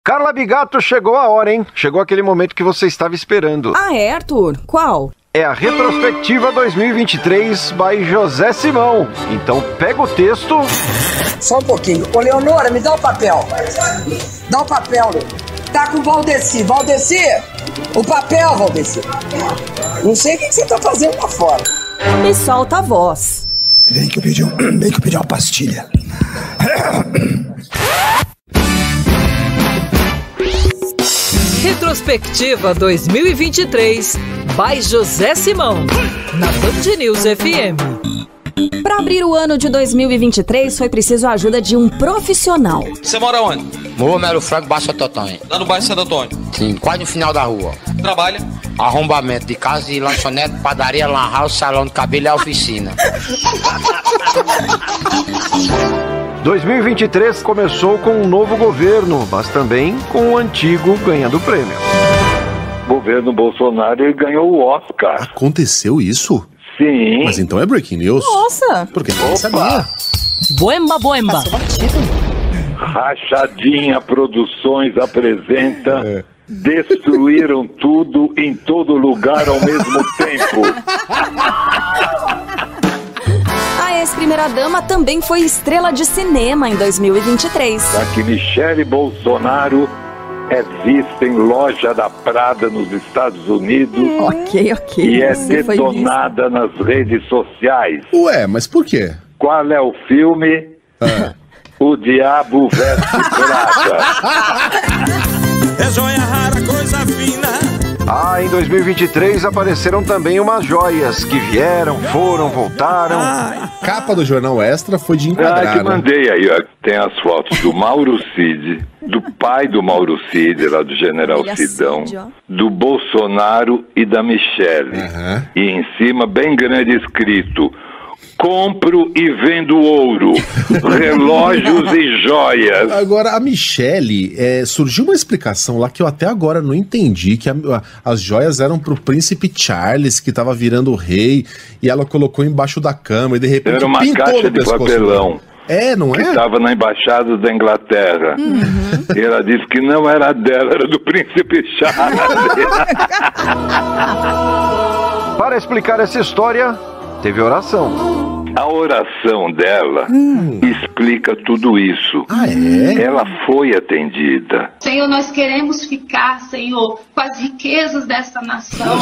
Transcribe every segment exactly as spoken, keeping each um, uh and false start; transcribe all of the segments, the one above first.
Carla Bigato, chegou a hora, hein? Chegou aquele momento que você estava esperando. Ah, é, Arthur? Qual? É a Retrospectiva dois mil e vinte e três by José Simão. Então pega o texto... Só um pouquinho. Ô, Leonora, me dá o papel. Dá o papel. Tá com o Valdeci. Valdeci, o papel, Valdeci. Não sei o que você tá fazendo lá fora. E solta a voz. Bem que eu pedi, um, bem que eu pedi uma pastilha. Retrospectiva dois mil e vinte e três by José Simão, na Band News F M. Para abrir o ano de dois mil e vinte e três, foi preciso a ajuda de um profissional. Você mora onde? Morro Melo Franco, Baixo Santo Antônio. Lá no bairro Santo Antônio? Sim, quase no final da rua. Trabalha? Arrombamento de casa e lanchonete, padaria, lan house, salão de cabelo e a oficina. dois mil e vinte e três começou com um novo governo, mas também com o antigo ganhando prêmio. Governo Bolsonaro, ele ganhou o Oscar. Aconteceu isso? Sim. Mas então é breaking news? Nossa! Porque não sabia. Boemba, boemba. Rachadinha Produções apresenta é. Destruíram tudo em todo lugar ao mesmo tempo. A ex-primeira-dama também foi estrela de cinema em dois mil e vinte e três. Que Michele Bolsonaro é vista em loja da Prada nos Estados Unidos. Hum, ok, ok. E é detonada nas redes sociais. Ué, mas por quê? Qual é o filme? Ah. O Diabo Veste Prada. É joia rara, coisa fina. Ah, em dois mil e vinte e três apareceram também umas joias que vieram, foram, voltaram. Ah, a capa do Jornal Extra foi de enquadrar, Ah, que mandei aí, ó. Tem as fotos do Mauro Cid, do pai do Mauro Cid, lá do General Sidão, do Bolsonaro e da Michele. Uhum. E em cima, bem grande escrito: compro e vendo ouro, relógios e joias. Agora, a Michele, é, surgiu uma explicação lá que eu até agora não entendi, que a, a, as joias eram pro príncipe Charles, que tava virando rei, e ela colocou embaixo da cama, e de repente era uma pintou caixa no de pescoço papelão. dela. É, não é? Que estava na embaixada da Inglaterra. Uhum. E ela disse que não era dela, era do príncipe Charles. Para explicar essa história, teve oração. A oração dela hum. explica tudo isso. Ah, é? Ela foi atendida. Senhor, nós queremos ficar, Senhor, com as riquezas desta nação.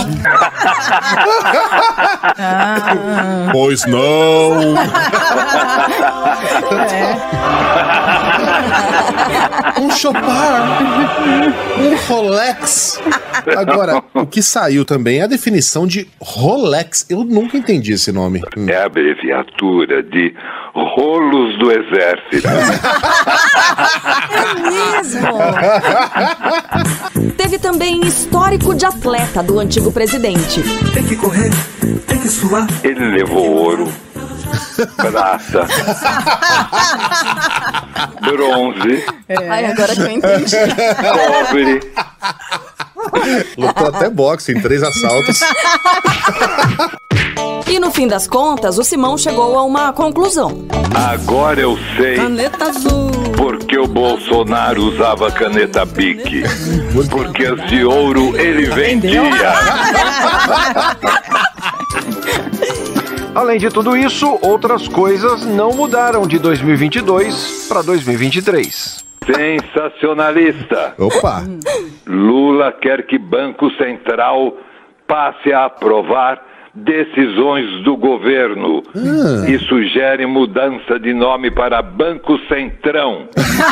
ah. Pois não. é. Um Chopard. Um Rolex. Agora, o que saiu também é a definição de Rolex. Eu nunca entendi esse nome. É a abreviatura de rolos do exército. É mesmo? Teve também histórico de atleta do antigo presidente. Tem que correr, tem que suar. Ele levou ouro, prata, bronze. É. Ai, agora que eu entendi. Cobre. Lutou até boxe em três assaltos. E no fim das contas, o Simão chegou a uma conclusão. Agora eu sei caneta azul. Porque o Bolsonaro usava caneta Bic. Porque as de ouro ele vendia. Além de tudo isso, outras coisas não mudaram de dois mil e vinte e dois para dois mil e vinte e três. Sensacionalista. Opa! Lula quer que Banco Central passe a aprovar decisões do governo hum. e sugere mudança de nome para Banco Centrão.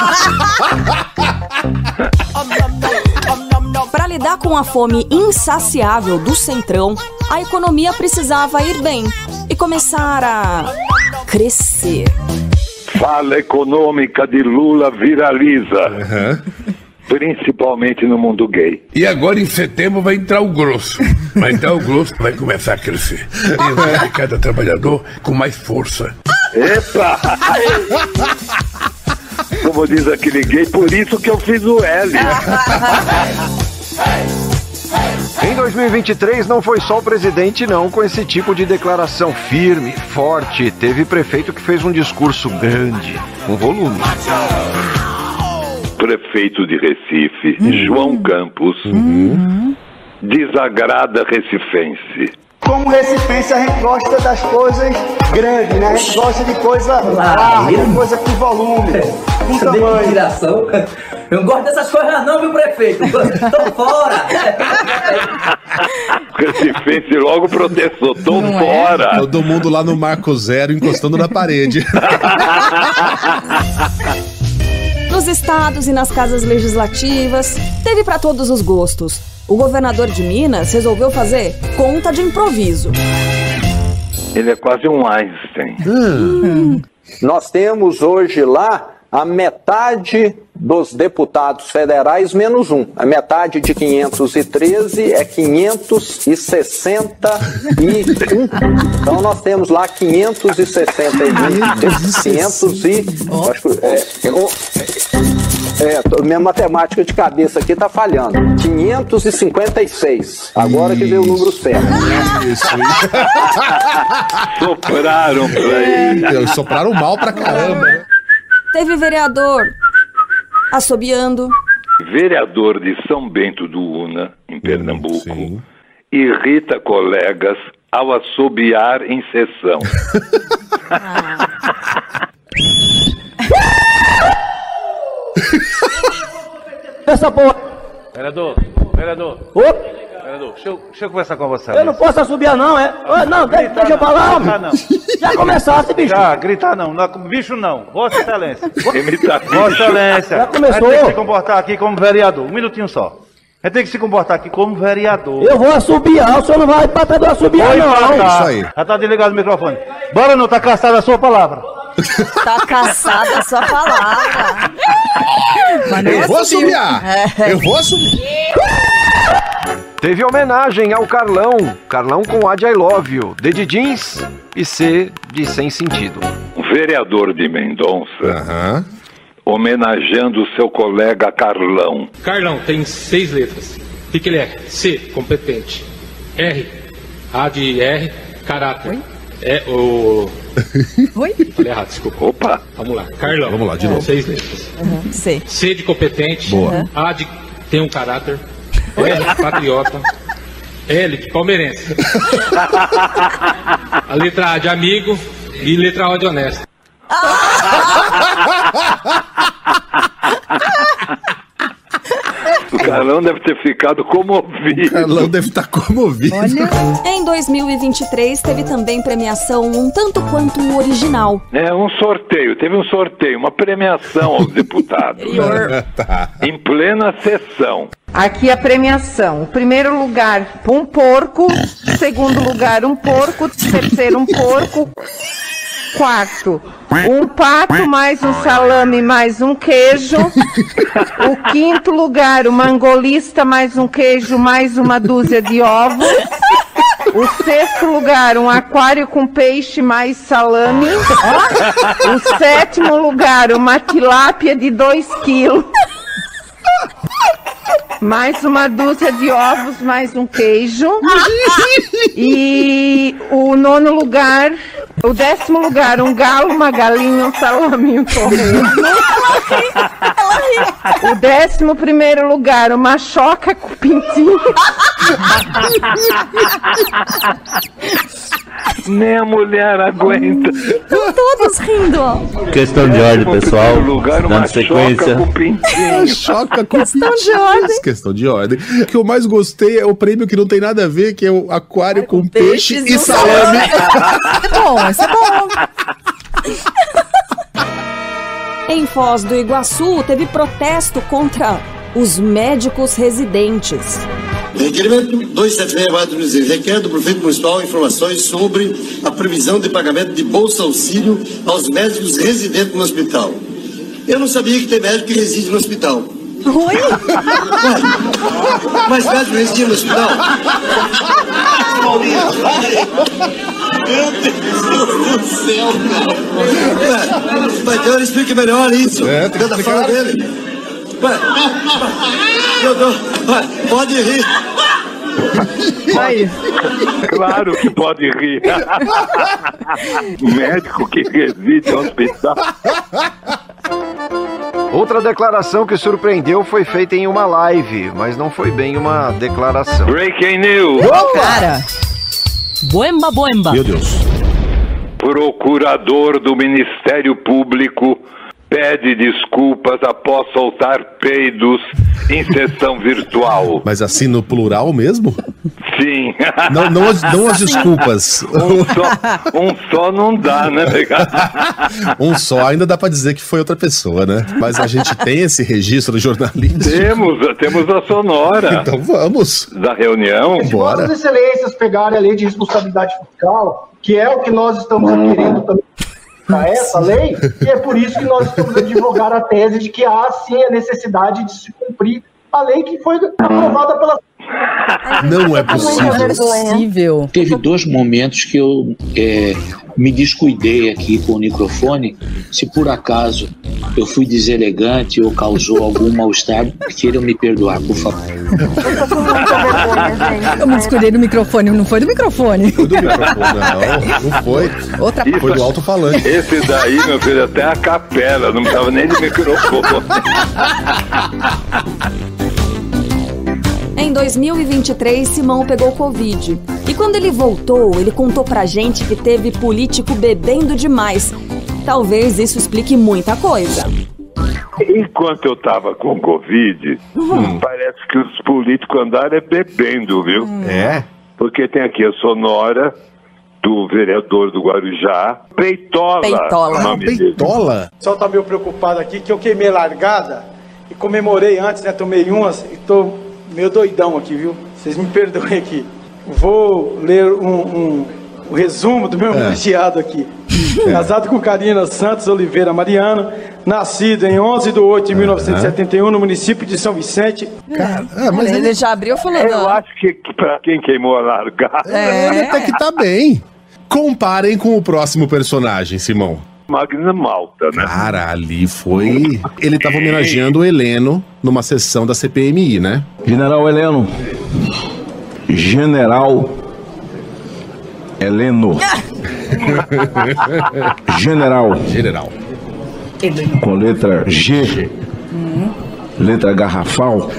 Para lidar com a fome insaciável do Centrão, a economia precisava ir bem e começar a crescer. Fala econômica de Lula viraliza. Uhum. Principalmente no mundo gay. E agora em setembro vai entrar o grosso. Vai entrar o grosso, vai começar a crescer. E vai cada trabalhador com mais força. Epa! Como diz aquele gay, por isso que eu fiz o L. Em dois mil e vinte e três não foi só o presidente não com esse tipo de declaração firme, forte. Teve prefeito que fez um discurso grande, com volume. ex-prefeito de Recife, uhum. João Campos, uhum. desagrada recifense. Como recifense, a gente gosta das coisas grandes, né? A gente gosta de coisa larga, coisa com volume, com tamanho. Eu não gosto dessas coisas não, meu prefeito. Tô fora. Recifense logo protestou, tô não fora. É? Todo mundo lá no Marco Zero encostando na parede. Nos estados e nas casas legislativas, teve para todos os gostos. O governador de Minas resolveu fazer conta de improviso. Ele é quase um Einstein. Hum. Nós temos hoje lá a metade dos deputados federais menos um. A metade de quinhentos e treze é quinhentos e sessenta e um. Então nós temos lá quinhentos e sessenta e um. quinhentos e... Acho que, é, é, minha matemática de cabeça aqui tá falhando. quinhentos e cinquenta e seis. Agora que veio o número certo. Isso, sopraram pra ele. Sopraram mal pra caramba, né? Teve vereador assobiando. Vereador de São Bento do Una, em Pernambuco, sim, irrita colegas ao assobiar em sessão. Essa porra. Vereador, vereador. Opa. Vereador, deixa eu, deixa eu conversar com você. Eu não posso assobiar não, é? Não, não deixa, deixa eu falar, homem. Não. Já começasse, bicho. Já, gritar não, não, bicho não. Vossa Excelência. Imitar Vossa Excelência. Já começou. A gente tem que se comportar aqui como vereador. Um minutinho só. A gente tem que se comportar aqui como vereador. Eu vou assobiar, o senhor não vai pra trás do assobiar Oi, não. Tá. Isso aí. Já tá desligado o microfone. Bora não, tá caçada a sua palavra. Tá caçada a sua palavra. Eu vou assobiar. É. Eu vou assobiar. Teve homenagem ao Carlão. Carlão com A de I Love You, D de jeans e C de sem sentido. O vereador de Mendonça, uhum. homenageando seu colega Carlão. Carlão tem seis letras. O que, que ele é? C, competente. R, A de R, caráter. Oi? É o... Oi? Falei errado, desculpa. Opa. Vamos lá. Carlão. Vamos lá, de novo. Seis letras. Uhum. C. C de competente. Boa. A de tem um caráter. R de patriota. L de palmeirense. A letra A de amigo e letra O de honesto. O Carlão deve ter ficado comovido. O Carlão deve estar comovido. Olha. Em dois mil e vinte e três teve também premiação um tanto quanto original. É, um sorteio, teve um sorteio, uma premiação aos deputados. Tá. Em plena sessão. Aqui a premiação. O primeiro lugar, um porco. Segundo lugar, um porco. Terceiro, um porco. Quarto, um pato, mais um salame, mais um queijo. O quinto lugar, uma angolista, mais um queijo, mais uma dúzia de ovos. O sexto lugar, um aquário com peixe, mais salame. O sétimo lugar, uma tilápia de dois quilos. Mais uma dúzia de ovos, mais um queijo. E o nono lugar, o décimo lugar, um galo, uma galinha, um salame, um torresmo. O décimo primeiro lugar, uma choca com pintinho. Nem a mulher aguenta. Estão todos rindo, ó. Questão de ordem, pessoal. Lugar, uma dando sequência. Choca com pintinho. Choca com Questão de ordem. Questão de ordem. O que eu mais gostei é o prêmio que não tem nada a ver, que é o aquário com, com peixe e, e salame. É bom, isso é bom. Em Foz do Iguaçu, teve protesto contra os médicos residentes. Requerimento duzentos e setenta e seis vai dizer, requer do prefeito municipal informações sobre a previsão de pagamento de bolsa auxílio aos médicos residentes no hospital. Eu não sabia que tem médico que reside no hospital. Oi? Ué, mas médico reside no hospital? Meu Deus do céu, cara. Ué, mas então ele explica melhor isso. É, tem cada fala dele. Ué, meu Deus, ué, pode rir. Aí. Claro que pode rir. Médico que reside no hospital. Outra declaração que surpreendeu foi feita em uma live, mas não foi bem uma declaração. Breaking news. Ô, cara! Boemba, boemba. Meu Deus. Procurador do Ministério Público pede desculpas após soltar peidos em sessão virtual. Mas assim no plural mesmo? Sim. Não, não, as, não as desculpas. Um só, um só não dá, né? Um só ainda dá pra dizer que foi outra pessoa, né? Mas a gente tem esse registro jornalístico. Temos, temos a sonora. Então vamos. Da reunião. Bora. Vossas Excelências pegarem a lei de responsabilidade fiscal, que é o que nós estamos requerendo também a essa lei, e é por isso que nós estamos a advogar a tese de que há sim a necessidade de se cumprir a lei que foi aprovada pela... Não é possível. possível. Teve dois momentos que eu é, me descuidei aqui com o microfone. Se por acaso eu fui deselegante ou causou algum mal-estar, queiram me perdoar, por favor. Eu me descuidei do microfone, não foi do microfone. Foi do microfone, não, não foi. Outra Isso, foi do alto-falante. Esse daí, meu filho, até a capela, não precisava nem de microfone. Em dois mil e vinte e três, Simão pegou Covid. E quando ele voltou, ele contou pra gente que teve político bebendo demais. Talvez isso explique muita coisa. Enquanto eu tava com Covid, hum. parece que os políticos andaram é bebendo, viu? Hum. É? Porque tem aqui a sonora do vereador do Guarujá, Peitola. Peitola. O nome dele. Peitola? Só tá meio preocupado aqui que eu queimei largada e comemorei antes, né? Tomei umas e tô meio doidão aqui, viu? Vocês me perdoem aqui. Vou ler um, um, um resumo do meu homenageado é. aqui. É. Casado com Karina Santos Oliveira Mariano, nascido em onze de oito de mil novecentos e setenta e um no município de São Vicente. Cara, é, mas ele, ele já abriu falando. Eu acho que, que pra quem queimou a largada... É, ele até que tá bem. Comparem com o próximo personagem, Simão. Magna Malta, né? Cara, ali foi... Ele tava homenageando o Heleno numa sessão da C P M I, né? General Heleno. General Heleno. General. General. Com letra G. Hum. Letra garrafal.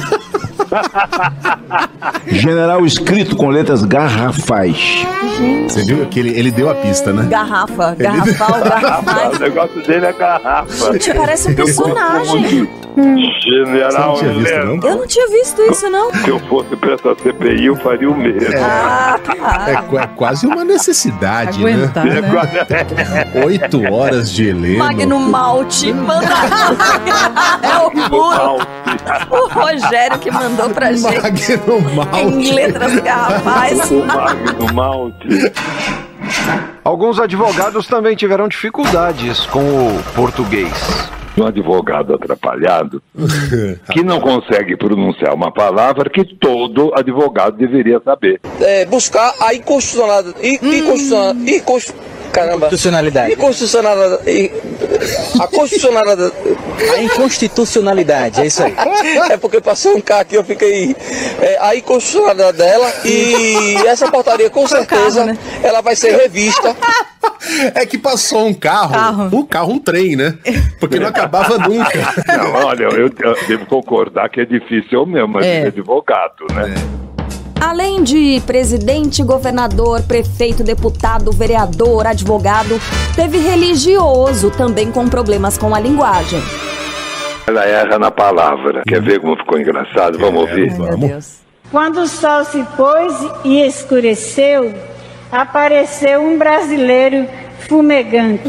General escrito com letras garrafais. Você viu que ele, ele deu a pista, né? Garrafa, garrafal, ele... garrafais. O negócio dele é garrafa. Gente, parece um personagem. General Você não tinha visto, não? Eu não tinha visto isso, não. Se eu fosse pra essa C P I, eu faria o mesmo. É, ah, tá. é, é quase uma necessidade, aguentar, né? né? Oito horas de Heleno. Magno Malte. Manda... é o puro. O Rogério que mandou pra gente. Magno Malte. Em letras garrafais. O Magno Malte. Alguns advogados também tiveram dificuldades com o português. Um advogado atrapalhado que não consegue pronunciar uma palavra que todo advogado deveria saber. É, buscar a inconstitucionalidade. Inconstitucionalidade. Inconstitucionalidade. Caramba. Constitucionalidade. Inconstitucionalidade. A constitucionalidade. A inconstitucionalidade, é isso aí. É porque passou um carro aqui, eu fiquei. É, a inconstitucionalidade dela e essa portaria com certeza carro, né? Ela vai ser revista. É que passou um carro, carro. um carro, um trem, né? Porque não acabava nunca. Não, olha, eu, eu devo concordar que é difícil mesmo, mas é advogado, né? É. Além de presidente, governador, prefeito, deputado, vereador, advogado, teve religioso também com problemas com a linguagem. Ela erra na palavra. Quer ver como ficou engraçado? Vamos ouvir? Ai, meu Deus. Quando o sol se pôs e escureceu, apareceu um brasileiro fumegante.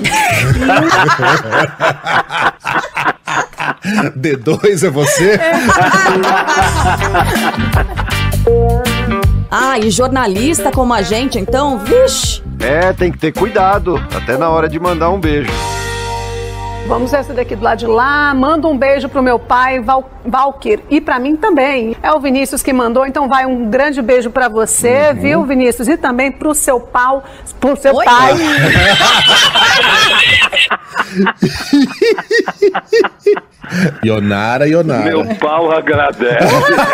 D dois é você? Ah, e jornalista como a gente, então, vixe. É, tem que ter cuidado, até na hora de mandar um beijo. Vamos essa daqui do lado de lá. Manda um beijo pro meu pai, Val, Valquir. E pra mim também. É o Vinícius que mandou, então vai um grande beijo pra você, uhum. viu, Vinícius? E também pro seu pau, pro seu Oi? pai. Ionara, Ionara. Meu pau agradece.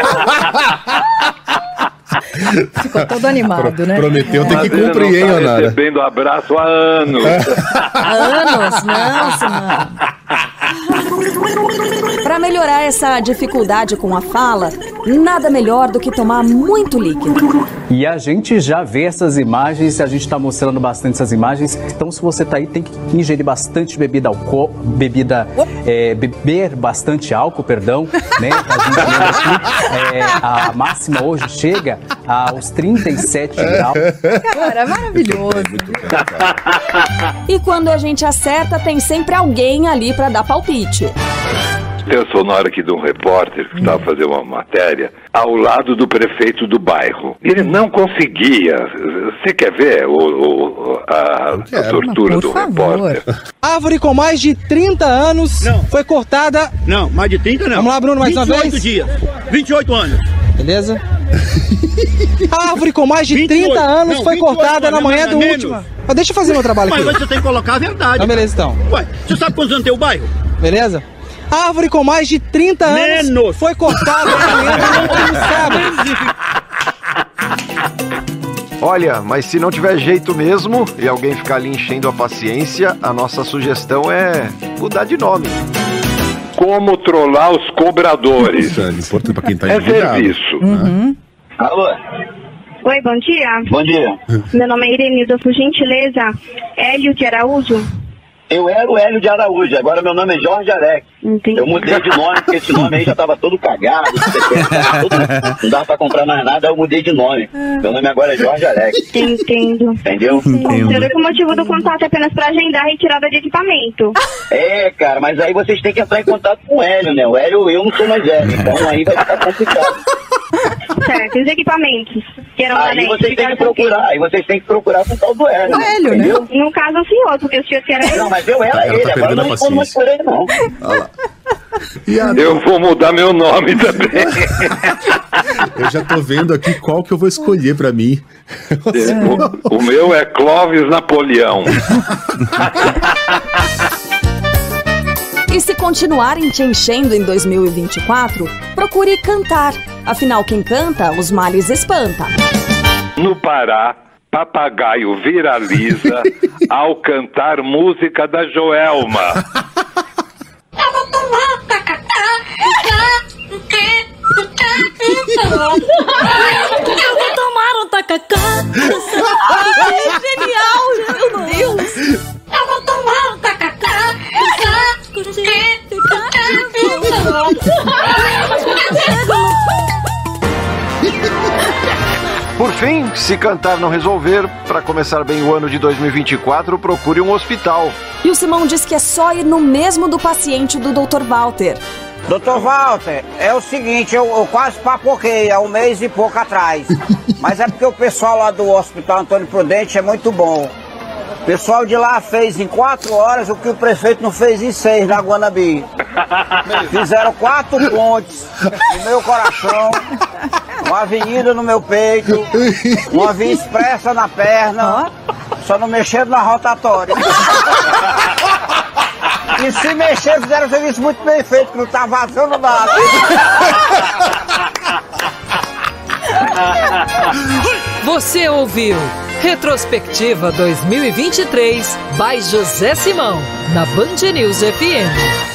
Ficou todo animado, Pro, né? Prometeu, é. Tem que cumprir, hein, Ionara? Ionara? Recebendo abraço há anos. Há anos? Não, Simão. Para melhorar essa dificuldade com a fala, nada melhor do que tomar muito líquido. E a gente já vê essas imagens, a gente está mostrando bastante essas imagens. Então, se você tá aí, tem que ingerir bastante bebida álcool, bebida, é, beber bastante álcool, perdão, né? A gente lembra que é, a máxima hoje chega aos trinta e sete graus. Cara, maravilhoso. E quando a gente acerta, tem sempre alguém ali para dar palpite. Eu sou na hora aqui de um repórter que estava fazendo uma matéria ao lado do prefeito do bairro. Ele não conseguia. Você quer ver o, o, a, a tortura do repórter? Árvore com mais de trinta anos não. foi cortada. Não, mais de trinta não. Vamos lá, Bruno, mais uma vez. vinte e oito dias. vinte e oito anos. Beleza? A árvore com mais de trinta anos não, foi cortada anos, na manhã do último. Ah, deixa eu fazer meu trabalho aqui. Mas você tem que colocar a verdade. Então, beleza, então. Ué, você sabe quantos anos tem o bairro? Beleza? A árvore com mais de trinta anos Menos. foi cortada na manhã do último sábado. Olha, mas se não tiver jeito mesmo e alguém ficar ali enchendo a paciência, a nossa sugestão é mudar de nome. Como trollar os cobradores. Isso é importante pra quem tá É serviço. Uhum. Alô? Oi, bom dia. Bom dia. Meu nome é Irenilda, por gentileza, Hélio de Araújo. Eu era o Hélio de Araújo, agora meu nome é Jorge Alex. Entendi. Eu mudei de nome, porque esse nome aí já tava todo cagado, não dava pra comprar mais nada, eu mudei de nome. Meu nome agora é Jorge Alex. Entendo. Entendeu? Entendo que o motivo do contato é apenas pra agendar a retirada de equipamento. É, cara, mas aí vocês têm que entrar em contato com o Hélio, né? O Hélio, eu não sou mais Hélio, então aí vai ficar complicado. Certo, os equipamentos. Que eram aí vocês têm que procurar, aí vocês têm que procurar com o tal do Hélio. O Hélio, né? No caso, o senhor, porque o senhor era ele. Não, mas eu era ele, tá agora não respondo mais por ele, não. Eu vou mudar meu nome também. Eu já tô vendo aqui qual que eu vou escolher pra mim. O, o meu é Clóvis Napoleão. E se continuarem te enchendo em dois mil e vinte e quatro, procure cantar. Afinal, quem canta, os males espanta. No Pará, papagaio viraliza ao cantar música da Joelma. Eu vou tomar um tacacá. Que genial, meu Deus. Eu vou tomar um tacacá. Por fim, se cantar não resolver, para começar bem o ano de dois mil e vinte e quatro, procure um hospital. E o Simão diz que é só ir no mesmo do paciente do doutor Walter. doutor Walter, é o seguinte, eu, eu quase papoquei há um mês e pouco atrás. Mas é porque o pessoal lá do Hospital Antônio Prudente é muito bom. O pessoal de lá fez em quatro horas o que o prefeito não fez em seis na Guanabi. Fizeram quatro pontes no meu coração, uma avenida no meu peito, uma via expressa na perna, só não mexendo na rotatória. E se mexer, fizeram um serviço muito bem feito, que não tá vazando nada. Você ouviu Retrospectiva dois mil e vinte e três by José Simão, na Band News F M.